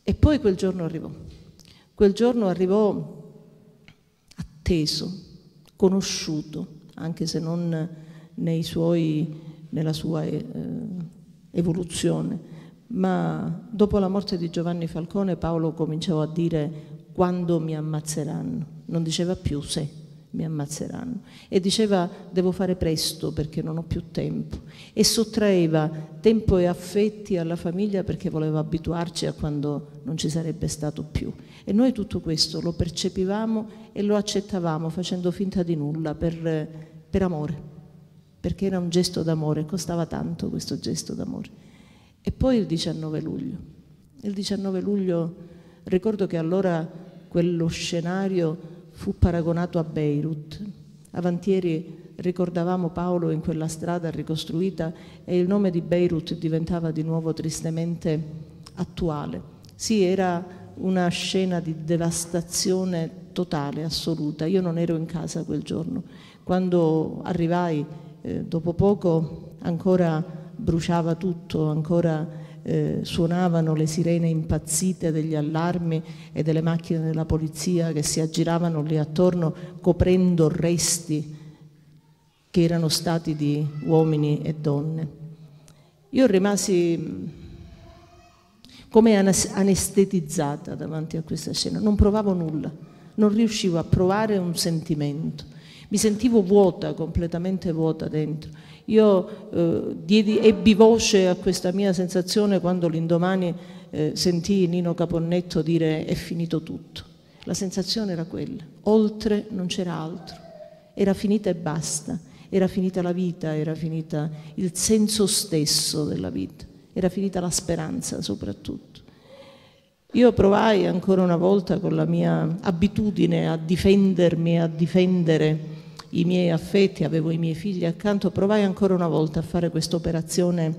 E poi quel giorno arrivò. Quel giorno arrivò atteso, conosciuto, anche se non nella sua evoluzione. Ma dopo la morte di Giovanni Falcone Paolo cominciò a dire quando mi ammazzeranno. Non diceva più se mi ammazzeranno. E diceva devo fare presto perché non ho più tempo. E sottraeva tempo e affetti alla famiglia perché voleva abituarci a quando non ci sarebbe stato più. E noi tutto questo lo percepivamo e lo accettavamo facendo finta di nulla per amore, perché era un gesto d'amore, costava tanto questo gesto d'amore. E poi il 19 luglio. Il 19 luglio ricordo che allora quello scenario fu paragonato a Beirut. Avantieri ricordavamo Paolo in quella strada ricostruita e il nome di Beirut diventava di nuovo tristemente attuale. Sì, era una scena di devastazione totale, assoluta. Io non ero in casa quel giorno. Quando arrivai, dopo poco ancora bruciava tutto, ancora suonavano le sirene impazzite degli allarmi e delle macchine della polizia che si aggiravano lì attorno coprendo resti che erano stati di uomini e donne. Io rimasi come anestetizzata davanti a questa scena, non provavo nulla, non riuscivo a provare un sentimento, mi sentivo vuota, completamente vuota dentro. Io ebbi voce a questa mia sensazione quando l'indomani sentii Nino Caponnetto dire è finito tutto. La sensazione era quella, oltre non c'era altro, era finita e basta, era finita la vita, era finita il senso stesso della vita, era finita la speranza soprattutto. Io provai ancora una volta con la mia abitudine a difendermi, a difendere i miei affetti, avevo i miei figli accanto, provai ancora una volta a fare questa operazione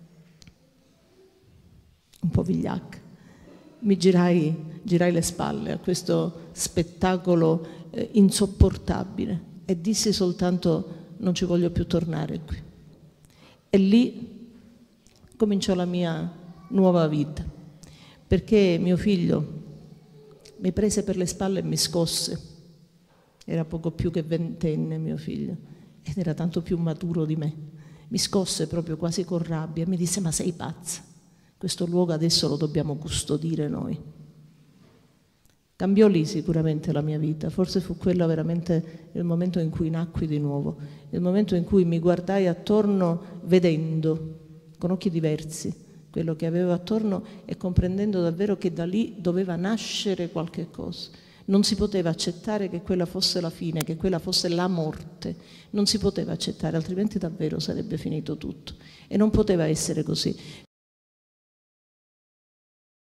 un po' vigliacca. Mi girai le spalle a questo spettacolo insopportabile e dissi soltanto non ci voglio più tornare qui. E lì cominciò la mia nuova vita, perché mio figlio mi prese per le spalle e mi scosse. Era poco più che ventenne mio figlio ed era tanto più maturo di me. Mi scosse proprio quasi con rabbia e mi disse ma sei pazza, questo luogo adesso lo dobbiamo custodire noi. Cambiò lì sicuramente la mia vita, forse fu quello veramente il momento in cui nacqui di nuovo, il momento in cui mi guardai attorno vedendo con occhi diversi quello che avevo attorno e comprendendo davvero che da lì doveva nascere qualche cosa. Non si poteva accettare che quella fosse la fine, che quella fosse la morte. Non si poteva accettare, altrimenti davvero sarebbe finito tutto. E non poteva essere così.